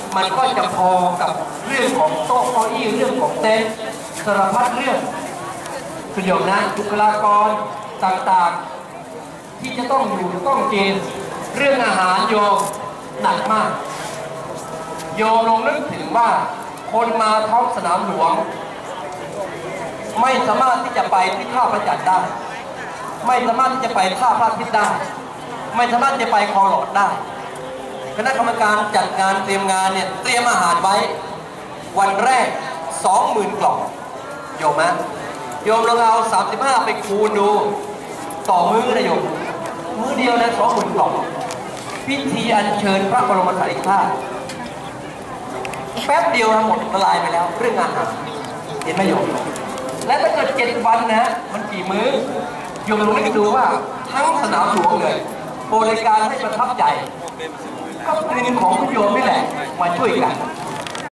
มันก็จะพอกับเรื่องของโต๊ะเก้าอี้เรื่องของเต็นท์สารพัดเรื่องคุณโยมนะบุคลากรต่างๆที่จะต้องอยู่ต้องกินเรื่องอาหารโยมหนักมากโยมลองนึกถึงว่าคนมาท้องสนามหลวงไม่สามารถที่จะไปที่ท่าพระจันทร์ได้ไม่สามารถที่จะไปท่าพระอาทิตย์ได้ไม่สามารถจะไปคลองหลอดได้คณะกรรมการจัดงานเตรียมงานเนี่ยเตรียมอาหารไว้วันแรก 20,000 กล่องโยมนะโยมลองเอา35ไปคูณดูต่อมื้อนะโยมมื้อเดียวนะ 20,000 กล่องพิธีอัญเชิญพระบรมสารีริกธาตุแป๊บเดียวทั้งหมดละลายไปแล้วเรื่องอาหารเห็นไหมโยมและถ้าเกิด7 วันนะมันกี่มื้อโยมลองนึกดูว่าทั้งสนามหลวงเลยบริการให้ประทับใจก็เงินของโยมนี่แหละมาช่วยกัน